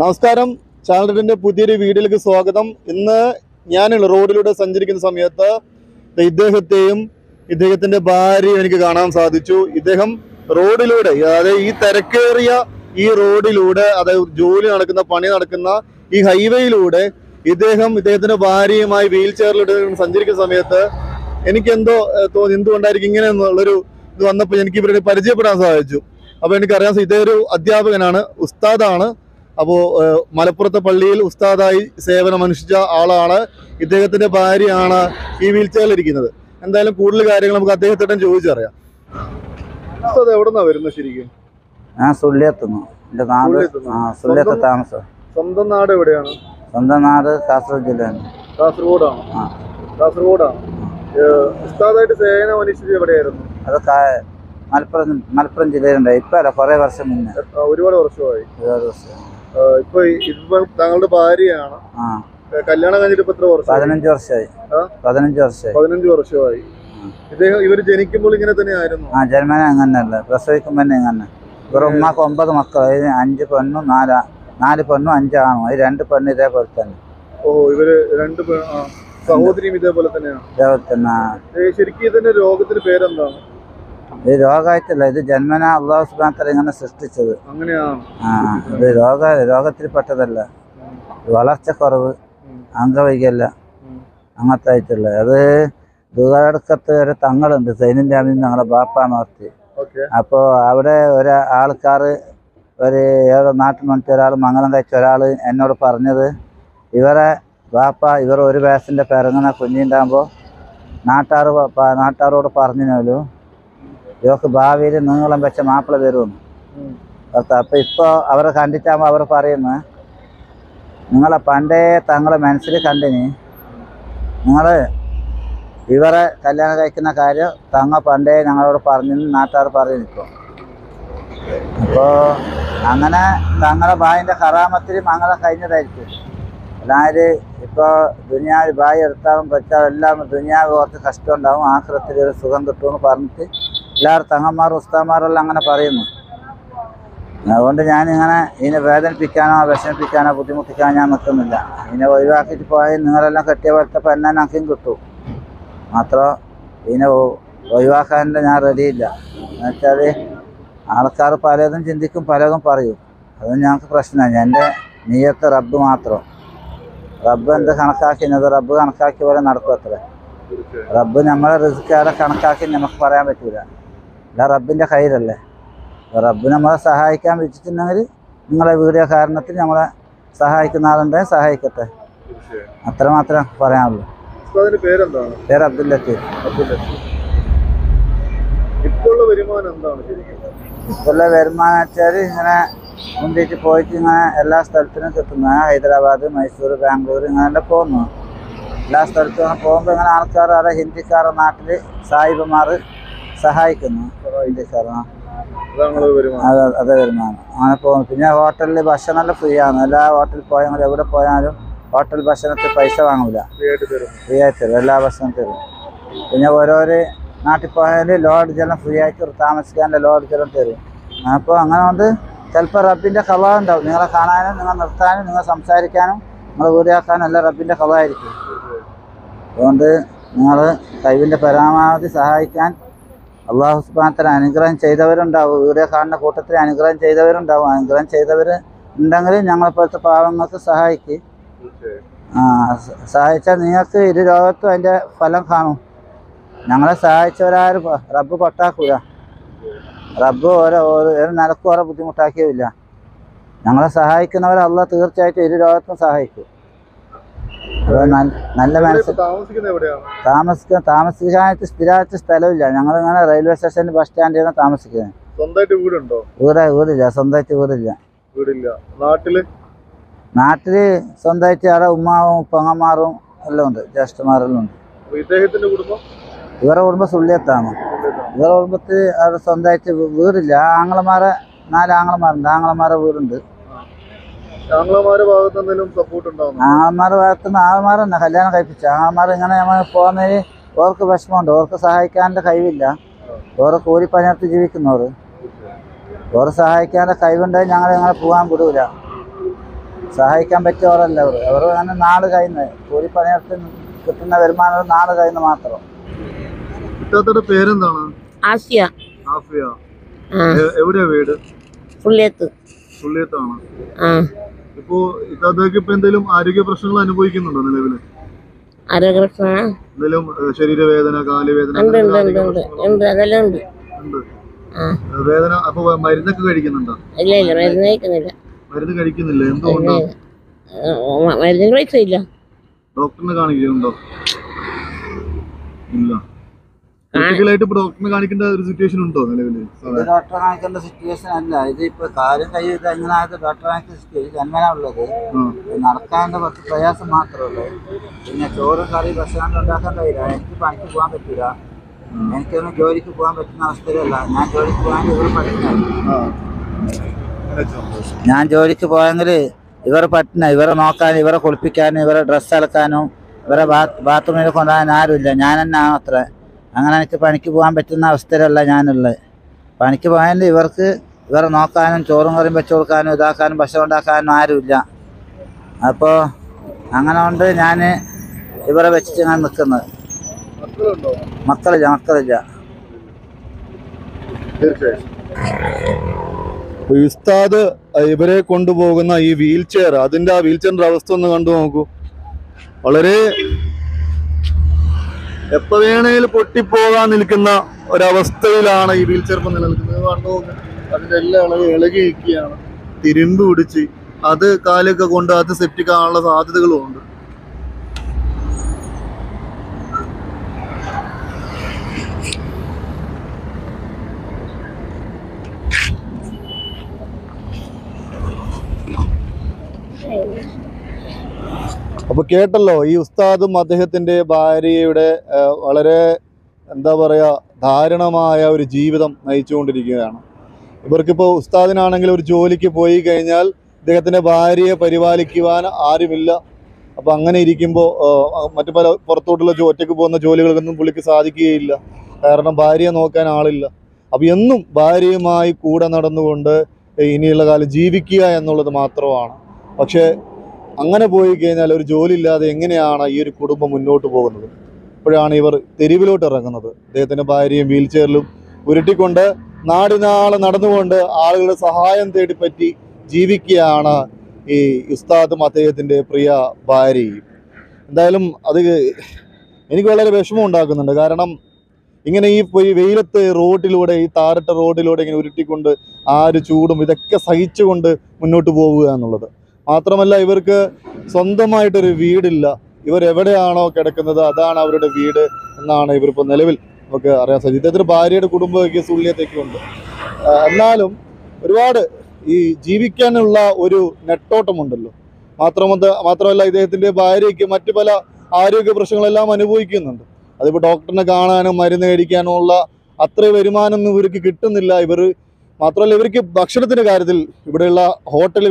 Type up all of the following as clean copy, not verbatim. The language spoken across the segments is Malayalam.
നമസ്കാരം, ചാനലിന്റെ പുതിയൊരു വീഡിയോയിലേക്ക് സ്വാഗതം. ഇന്ന് ഞാനുള്ള റോഡിലൂടെ സഞ്ചരിക്കുന്ന സമയത്ത് ഇദ്ദേഹത്തിന്റെ ഭാര്യയും എനിക്ക് കാണാൻ സാധിച്ചു. ഇദ്ദേഹം റോഡിലൂടെ, അതായത് ഈ തിരക്കേറിയ ഈ റോഡിലൂടെ, അതായത് ജോലി നടക്കുന്ന, പണി നടക്കുന്ന ഈ ഹൈവേയിലൂടെ ഇദ്ദേഹത്തിന്റെ ഭാര്യയുമായി വീൽ ചെയറിലൂടെ സഞ്ചരിക്കുന്ന സമയത്ത് എനിക്ക് തോന്നി, എന്തുകൊണ്ടായിരിക്കും ഇങ്ങനെ എന്നുള്ളൊരു ഇത് വന്നപ്പോൾ എനിക്ക് ഇവരുടെ പരിചയപ്പെടാൻ സാധിച്ചു. അപ്പോൾ എനിക്കറിയാം, ഇദ്ദേഹം ഒരു അധ്യാപകനാണ്, ഉസ്താദാണ്. അപ്പോൾ മലപ്പുറത്തെ പള്ളിയിൽ ഉസ്താദായി സേവനമനുഷ്ഠിച്ച ആളാണ്. ഇദ്ദേഹത്തിന്റെ ഭാര്യയാണ് ഈ വീൽ ചെയറിലിരിക്കുന്നത്. എന്തായാലും കൂടുതൽ കാര്യങ്ങൾ നമുക്ക് അദ്ദേഹത്തോടെ ചോദിച്ചറിയാം. ഉസ്താദ് എവിടെന്നാ വരുന്നത് ശരിക്കും? ഞാൻ സുള്ളിയത്തുന്നു. താമസം. സ്വന്തം നാട് എവിടെയാണ്? സ്വന്തം നാട് കാസർഗോഡ് ജില്ലയാണ്. കാസർഗോഡാണ്. ഉസ്താദായിട്ട് സേവനം അനുഷ്ഠിച്ചത് എവിടെയായിരുന്നു? അത് മലപ്പുറം ജില്ലയിലുണ്ടായി. ഇപ്പൊ അല്ല, കുറെ വർഷം മുന്നേ. ഒരുപാട് വർഷമായി. ഇപ്പൊ താങ്കളുടെ ഭാര്യയാണ്. കല്യാണം കഴിഞ്ഞിട്ട് ഇപ്പൊ എത്ര വർഷം? 15 വർഷമായി. 15 വർഷമായി. ഇവര് ജനിക്കുമ്പോൾ ഇങ്ങനെ തന്നെ ആയിരുന്നു? ജന്മന അങ്ങനെയല്ല, പ്രസവിക്കുമ്പോ തന്നെ ഇങ്ങനെ. ഇവരുടെ ഉമ്മാക്ക് 9 മക്കൾ, 5 പെണ്ണും 4 പെണ്ണും 5 ആണും. 2 പെണ്ണ് ഇതേപോലെ തന്നെ. ഓ, ഇവര് 2 സഹോദരിയും ഇതേപോലെ തന്നെയാണ്? ഇതേപോലെ തന്നെ. ശരിക്കും ഇതിന്റെ രോഗത്തിന് പേരെന്താണ്? ഇത് രോഗമായിട്ടല്ല, ഇത് ജന്മന അള്ളാഹു സുബ്ഹാനഹു വ തആല ഇങ്ങനെ സൃഷ്ടിച്ചത്. അങ്ങനെയാണ്. ഇത് രോഗത്തിൽ പെട്ടതല്ല. വളർച്ചക്കുറവ്, അംഗവൈകല്യം, അങ്ങനത്തെ ആയിട്ടുള്ള. അത് ദുഃഖത്ത് ഒരു തങ്ങളുണ്ട്, സൈനിന്റെ അമീൻ, ഞങ്ങളുടെ ബാപ്പാന്ന് ഓർത്തി. അപ്പോൾ അവിടെ ആൾക്കാർ ഏതോ നാട്ടിൽ വന്നിട്ട് ഒരാൾ മംഗലം കഴിച്ച ഒരാൾ എന്നോട് പറഞ്ഞത്, ഇവർ ഒരു വയസ്സിൻ്റെ പിറങ്ങുന്ന കുഞ്ഞിണ്ടാകുമ്പോൾ നാട്ടാരോട് പറഞ്ഞിനോലു ഇവർക്ക് ഭാവിയിൽ നീളം വെച്ച മാപ്പിള വരുമെന്ന്. അപ്പം ഇപ്പോൾ അവരെ കണ്ടിട്ടാകുമ്പോൾ അവർ പറയുന്നത്, നിങ്ങളെ പണ്ടേ തങ്ങളെ മനസ്സിൽ കണ്ടിനി, നിങ്ങൾ ഇവരെ കല്യാണം കഴിക്കുന്ന കാര്യം തങ്ങ പണ്ടേ ഞങ്ങളോട് പറഞ്ഞു, നാട്ടുകാർ പറഞ്ഞിരിക്കും. അപ്പോൾ അങ്ങനെ തങ്ങളെ ഭായിൻ്റെ കറാമത്തിലും അങ്ങനെ കഴിഞ്ഞതായിരിക്കും. അതായത് ഇപ്പോൾ ദുനിയാവ് ഭായി എടുത്താലും വെച്ചാലും എല്ലാം ദുനിയാവ് കുറച്ച് കഷ്ടം ഉണ്ടാവും, ആഖിറത്തിൽ ഒരു സുഖം കിട്ടുമെന്ന് പറഞ്ഞിട്ട് എല്ലാവരും തങ്ങന്മാരും ഉസ്താദന്മാരെല്ലാം അങ്ങനെ പറയുന്നു. അതുകൊണ്ട് ഞാനിങ്ങനെ ഇതിനെ വേദനിപ്പിക്കാനോ വിഷമിപ്പിക്കാനോ ബുദ്ധിമുട്ടിക്കാനോ ഞാൻ നിൽക്കുന്നില്ല. ഇതിനെ ഒഴിവാക്കിയിട്ട് പോയാൽ നിങ്ങളെല്ലാം കെട്ടിയ പോലത്തെ പെണ്ണെ നമുക്കും കിട്ടും. മാത്രം ഇതിനെ ഒഴിവാക്കാൻ ഞാൻ റെഡിയില്ല. എന്നുവെച്ചാൽ ആൾക്കാർ പലതും ചിന്തിക്കും, പലതും പറയും. അതും ഞങ്ങൾക്ക് പ്രശ്നമാണ്. എൻ്റെ നിയ്യത്ത് റബ്ബ് മാത്രം. റബ്ബ് എന്ത് കണക്കാക്കിയത് റബ്ബ് കണക്കാക്കി പോലെ നടക്കും. അത്ര റബ്ബ് നമ്മളെ റിസ്ക്കാരെ കണക്കാക്കി നമുക്ക് പറയാൻ പറ്റൂല. അല്ല, റബ്ബിൻ്റെ കയ്യിലല്ലേ. റബ്ബ് നമ്മളെ സഹായിക്കാൻ വെച്ചിട്ടുണ്ടെങ്കിൽ നിങ്ങളെ വീഡിയോ കാരണത്തിൽ നമ്മളെ സഹായിക്കുന്ന ആളുണ്ടെങ്കിൽ സഹായിക്കട്ടെ. അത്ര മാത്രമേ പറയാനുള്ളൂ. പേര് അബ്ദുൽ ലത്തീഫ്. ഇപ്പോഴുള്ള വരുമാനം വെച്ചാൽ ഇങ്ങനെ മുന്തിയിട്ട് പോയിട്ട് ഇങ്ങനെ എല്ലാ സ്ഥലത്തിനും കിട്ടുന്നു. ഹൈദരാബാദ്, മൈസൂർ, ബാംഗ്ലൂർ ഇങ്ങനെല്ലാം പോകുന്നു. എല്ലാ സ്ഥലത്തും പോകുമ്പോൾ ഇങ്ങനെ ആൾക്കാർ, ഹിന്ദിക്കാരുടെ നാട്ടിൽ സാഹിബന്മാർ സഹായിക്കുന്നു. ഹിന്ദിക്കാരാണ്, അതേ വരുമാനം. അങ്ങനെ പോകുന്നു. പിന്നെ ഹോട്ടലിൽ ഭക്ഷണമെല്ലാം ഫ്രീ ആണ്. എല്ലാ ഹോട്ടലിൽ പോയാൽ എവിടെ പോയാലും ഹോട്ടൽ ഭക്ഷണത്തിൽ പൈസ വാങ്ങൂല, ഫ്രീ ആയിട്ട് തരും. എല്ലാ ഭക്ഷണം തരും. പിന്നെ ഓരോരോ നാട്ടിൽ പോയാൽ ലോഡ്ജെല്ലാം ഫ്രീ ആയിട്ട് താമസിക്കാനുള്ള ലോഡ്ജെല്ലാം തരും. അപ്പോൾ അങ്ങനെ കൊണ്ട് ചിലപ്പോൾ റബ്ബിൻ്റെ ഖള ഉണ്ടാവും. നിങ്ങളെ കാണാനും നിങ്ങൾ നിർത്താനും നിങ്ങൾ സംസാരിക്കാനും നിങ്ങൾ വീഡിയോക്കാനും എല്ലാം റബ്ബിൻ്റെ ഖളായിരിക്കും. അതുകൊണ്ട് നിങ്ങൾ കഴിവിൻ്റെ പരമാവധി സഹായിക്കാൻ അള്ളാഹു സുബ്ഹാനഹു വ തആല അനുഗ്രഹം ചെയ്തവരുണ്ടാവും. വീഡിയോ കാണുന്ന കൂട്ടത്തിൽ അനുഗ്രഹം ചെയ്തവരുണ്ടാവും. അനുഗ്രഹം ചെയ്തവർ ഉണ്ടെങ്കിൽ ഞങ്ങളെപ്പോലത്തെ പാവങ്ങൾക്ക് സഹായിക്കും. സഹായിച്ചാൽ നിങ്ങൾക്ക് ഇരു ലോകത്തും അതിൻ്റെ ഫലം കാണും. ഞങ്ങളെ സഹായിച്ചവരാരും റബ്ബ് പൊട്ടാക്കൂല. റബ്ബ് ഒരു നിലക്കും ഓരോ ബുദ്ധിമുട്ടാക്കിയില്ല. ഞങ്ങളെ സഹായിക്കുന്നവരെ അള്ളാഹ് തീർച്ചയായിട്ടും ഇരു ലോകത്തും സഹായിക്കും. നല്ല മനസ്സിൽ താമസിക്കാനായിട്ട് സ്ഥിരമായിട്ട് സ്ഥലമില്ല. ഞങ്ങളിങ്ങനെ റെയിൽവേ സ്റ്റേഷനിൽ ബസ് സ്റ്റാൻഡിൽ താമസിക്കുന്നത്. വീടില്ല, സ്വന്തമായിട്ട് വീടില്ല. നാട്ടില് സ്വന്തമായിട്ട് അവിടെ ഉമ്മാവും പെങ്ങന്മാരും എല്ലാം ഉണ്ട്, ജ്യേഷ്ഠന്മാരെല്ലാം ഉണ്ട്. ഇവരുടെ കുടുംബം സുള്ളിയത്താണ്. ഇവരുടെ കുടുംബത്തിൽ അവിടെ സ്വന്തമായിട്ട് വീടില്ല. ആങ്ങളമാരെ 4 ആങ്ങളമാരുണ്ട്. ആങ്ങളമാരെ വീടുണ്ട്. ആങ്ങളമാരുടെ ഭാഗത്തുനിന്ന് ആങ്ങളമാരെന്നെ കല്യാണം കഴിപ്പിച്ചു. ആങ്ങളമാർ ഇങ്ങനെ നമ്മൾ പോകുന്നതിന് ഓർക്ക് വിഷമമുണ്ട്. ഓർക്ക് സഹായിക്കാൻ്റെ കഴിവില്ല. ഓരോ കൂലിപ്പണിയെടുത്ത് ജീവിക്കുന്നവർ. ഓരോ സഹായിക്കാൻ്റെ കഴിവുണ്ടെങ്കിൽ ഞങ്ങളെ പോകാൻ വിടൂല. സഹായിക്കാൻ പറ്റിയവരല്ല അവർ അങ്ങനെ നാട് കഴിയുന്നത് കൂലിപ്പണിയെടുത്ത് കിട്ടുന്ന വരുമാനം നാട് കഴിയുന്ന മാത്രം. ഇത്താത്തയുടെ പേരെന്താണ്? ആസിയ. ആഫിയ. എവിടെയാ വീട്? പുള്ളിയത്താണ്. ഇപ്പോ ഇത്താത്തക്ക് ഇപ്പൊ എന്തെങ്കിലും ആരോഗ്യ പ്രശ്നങ്ങൾ അനുഭവിക്കുന്നുണ്ടോ നിലവില്? ആരോഗ്യ പ്രശ്നം എന്തെങ്കിലും ശരീരവേദന, കാലുവേദന? വേദന അപ്പൊ മരുന്നൊക്കെ കഴിക്കുന്നുണ്ടോ? ഇല്ല ഇല്ല, മരുന്ന് കഴിക്കുന്നില്ല. മരുന്ന് കഴിക്കുന്നില്ല? എന്തുകൊണ്ടോ? മരുന്നിന് പൈസ ഇല്ല. ഡോക്ടറിനെ കാണിക്കുന്നുണ്ടോ? ഇല്ല. ക്രിട്ടിക്കലായിട്ട് ഇപ്പൊ ഡോക്ടറിനെ കാണിക്കേണ്ട ഒരു സിറ്റുവേഷൻ ഉണ്ടോ നിലവില്? ഡോക്ടറെ കാണിക്കേണ്ട സിറ്റുവേഷൻ അല്ല ഇത്. ഇപ്പൊ കാര്യം കൈ എങ്ങനെ ആയത് ഡോക്ടറെ കാണിക്കുന്ന സിറ്റുവേഷൻ ജന്മനാ ഉള്ളത്. നടക്കാനുള്ള കുറച്ച് പ്രയാസം മാത്രമേ ഉള്ളൂ. പിന്നെ ചോറ് കറി ഭക്ഷണം ഉണ്ടാക്കാൻ കഴിയില്ല. എനിക്ക് പണിക്ക് പോകാൻ പറ്റൂല. എനിക്കൊന്നും ജോലിക്ക് പോകാൻ പറ്റുന്ന അവസ്ഥയിലല്ല. ഞാൻ ജോലിക്ക് പോകാൻ ഇവർ പറ്റുന്ന ഞാൻ ജോലിക്ക് പോയെങ്കിൽ ഇവർ പറ്റുന്ന ഇവരെ നോക്കാനും ഇവരെ കുളിപ്പിക്കാനും ഇവരെ ഡ്രസ്സ് അലക്കാനും ഇവരെ ബാത്റൂമിൽ കൊണ്ടുപോകാൻ ആരുമില്ല. ഞാൻ തന്നെ അത്ര. അങ്ങനെ എനിക്ക് പണിക്ക് പോകാൻ പറ്റുന്ന അവസ്ഥയിലല്ല ഞാനുള്ളത്. പണിക്ക് പോയാൽ ഇവരെ നോക്കാനും ചോറും കറിയും വെച്ച് കൊടുക്കാനും ഇതാക്കാനും ഭക്ഷണം ഉണ്ടാക്കാനും ആരുമില്ല. അപ്പോൾ അങ്ങനെ കൊണ്ട് ഞാൻ ഇവരെ വെച്ചിട്ട് ഞാൻ നിൽക്കുന്നത്. മക്കളില്ല. ഉസ്താദ് ഇവരെ കൊണ്ടുപോകുന്ന ഈ വീൽ ചെയർ, അതിന്റെ ആ വീൽ ചെയറിന്റെ അവസ്ഥ ഒന്ന് കണ്ടു നോക്കൂ. വളരെ എപ്പോ വേണേലും പൊട്ടിപ്പോകാൻ നിൽക്കുന്ന ഒരവസ്ഥയിലാണ് ഈ വീൽ ചെയർ നിലനിൽക്കുന്നത്. കണ്ടു, അതിന്റെ എല്ലാം ഇളകി നിൽക്കുകയാണ്. തിരുമ്പ് പിടിച്ച് അത് കാലൊക്കെ കൊണ്ട് അത് സെപ്റ്റിക് ആകാനുള്ള സാധ്യതകളും ഉണ്ട്. അപ്പൊ കേട്ടല്ലോ, ഈ ഉസ്താദും അദ്ദേഹത്തിന്റെ ഭാര്യയുടെ വളരെ എന്താ പറയാ ദാരുണമായ ഒരു ജീവിതം നയിച്ചുകൊണ്ടിരിക്കുകയാണ്. ഇവർക്കിപ്പോൾ ഉസ്താദിനാണെങ്കിൽ ഒരു ജോലിക്ക് പോയി കഴിഞ്ഞാൽ ഇദ്ദേഹത്തിന്റെ ഭാര്യയെ പരിപാലിക്കുവാൻ ആരുമില്ല. അപ്പൊ അങ്ങനെ ഇരിക്കുമ്പോൾ മറ്റു പല പുറത്തോട്ടുള്ള ഒറ്റയ്ക്ക് പോകുന്ന ജോലികൾക്കൊന്നും പുള്ളിക്ക് സാധിക്കുകയില്ല. കാരണം ഭാര്യയെ നോക്കാൻ ആളില്ല. അപ്പൊ എന്നും ഭാര്യയുമായി കൂടെ നടന്നുകൊണ്ട് ഇനിയുള്ള കാലം ജീവിക്കുക എന്നുള്ളത് മാത്രമാണ്. പക്ഷേ അങ്ങനെ പോയി കഴിഞ്ഞാൽ ഒരു ജോലി ഇല്ലാതെ എങ്ങനെയാണ് ഈ ഒരു കുടുംബം മുന്നോട്ട് പോകുന്നത്? അപ്പോഴാണ് ഇവർ തെരുവിലോട്ട് ഇറങ്ങുന്നത്. അദ്ദേഹത്തിൻ്റെ ഭാര്യയും വീൽ ചെയറിലും ഉരുട്ടിക്കൊണ്ട് നാടിനാളെ നടന്നുകൊണ്ട് ആളുകളുടെ സഹായം തേടിപ്പറ്റി ജീവിക്കുകയാണ് ഈ ഉസ്താദും അദ്ദേഹത്തിൻ്റെ പ്രിയ ഭാര്യയും. എന്തായാലും അത് എനിക്ക് വളരെ വിഷമം ഉണ്ടാക്കുന്നുണ്ട്. കാരണം ഇങ്ങനെ ഈ വെയിലത്ത് റോഡിലൂടെ, ഈ താരട്ട റോഡിലൂടെ ഇങ്ങനെ ഉരുട്ടിക്കൊണ്ട് ആ ഒരു ചൂടും ഇതൊക്കെ സഹിച്ചുകൊണ്ട് മുന്നോട്ട് പോവുക എന്നുള്ളത് മാത്രമല്ല, ഇവർക്ക് സ്വന്തമായിട്ടൊരു വീടില്ല. ഇവരെവിടെയാണോ കിടക്കുന്നത് അതാണ് അവരുടെ വീട് എന്നാണ് ഇവരിപ്പോൾ നിലവിൽ നമുക്ക് അറിയാൻ സാധിക്കും. ഇദ്ദേഹത്തിന് ഭാര്യയുടെ കുടുംബമൊക്കെ സുള്ളിയത്തേക്കുണ്ട്. എന്നാലും ഒരുപാട് ഈ ജീവിക്കാനുള്ള ഒരു നെട്ടോട്ടമുണ്ടല്ലോ. മാത്രമല്ല ഇദ്ദേഹത്തിൻ്റെ ഭാര്യയ്ക്ക് മറ്റു പല ആരോഗ്യ പ്രശ്നങ്ങളെല്ലാം അനുഭവിക്കുന്നുണ്ട്. അതിപ്പോൾ ഡോക്ടറിനെ കാണാനും മരുന്ന് മേടിക്കാനും ഉള്ള അത്ര വരുമാനമൊന്നും ഇവർക്ക് കിട്ടുന്നില്ല. മാത്രമല്ല ഇവർക്ക് ഭക്ഷണത്തിൻ്റെ കാര്യത്തിൽ ഇവിടെയുള്ള ഹോട്ടൽ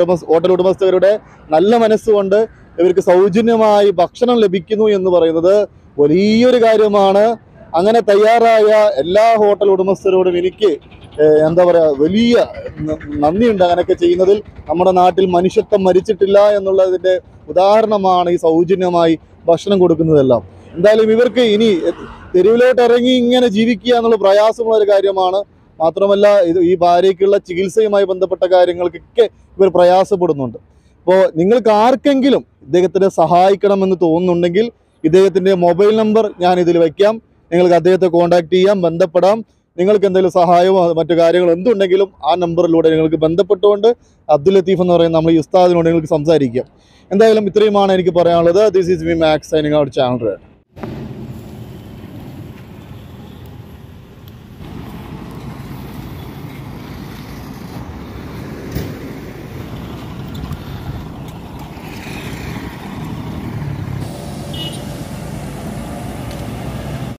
ഉടമസ്ഥരുടെ നല്ല മനസ്സുകൊണ്ട് ഇവർക്ക് സൗജന്യമായി ഭക്ഷണം ലഭിക്കുന്നു എന്ന് പറയുന്നത് വലിയൊരു കാര്യമാണ്. അങ്ങനെ തയ്യാറായ എല്ലാ ഹോട്ടൽ ഉടമസ്ഥരോടും എനിക്ക് എന്താ പറയുക, വലിയ നന്ദിയുണ്ട്. അങ്ങനെയൊക്കെ ചെയ്യുന്നതിൽ നമ്മുടെ നാട്ടിൽ മനുഷ്യത്വം മരിച്ചിട്ടില്ല എന്നുള്ളതിൻ്റെ ഉദാഹരണമാണ് ഈ സൗജന്യമായി ഭക്ഷണം കൊടുക്കുന്നതെല്ലാം. എന്തായാലും ഇവർക്ക് ഇനി തെരുവിലോട്ട് ഇറങ്ങി ഇങ്ങനെ ജീവിക്കുക എന്നുള്ള പ്രയാസമുള്ളൊരു കാര്യമാണ്. മാത്രമല്ല ഈ ഭാര്യയ്ക്കുള്ള ചികിത്സയുമായി ബന്ധപ്പെട്ട കാര്യങ്ങൾക്കൊക്കെ ഇവർ പ്രയാസപ്പെടുന്നുണ്ട്. അപ്പോൾ നിങ്ങൾക്ക് ആർക്കെങ്കിലും ഇദ്ദേഹത്തിനെ സഹായിക്കണമെന്ന് തോന്നുന്നുണ്ടെങ്കിൽ ഇദ്ദേഹത്തിൻ്റെ മൊബൈൽ നമ്പർ ഞാൻ ഇതിൽ വയ്ക്കാം. നിങ്ങൾക്ക് അദ്ദേഹത്തെ കോൺടാക്ട് ചെയ്യാം, ബന്ധപ്പെടാം. നിങ്ങൾക്ക് എന്തെങ്കിലും സഹായമോ മറ്റു കാര്യങ്ങളോ എന്തുണ്ടെങ്കിലും ആ നമ്പറിലൂടെ നിങ്ങൾക്ക് ബന്ധപ്പെട്ടുകൊണ്ട് അബ്ദുൽ ലത്തീഫ് എന്ന് പറയുന്ന നമ്മൾ ഈ ഉസ്താദിനോട് നിങ്ങൾക്ക് സംസാരിക്കാം. എന്തായാലും ഇത്രയുമാണ് എനിക്ക് പറയാനുള്ളത്. This is me Max signing out channel.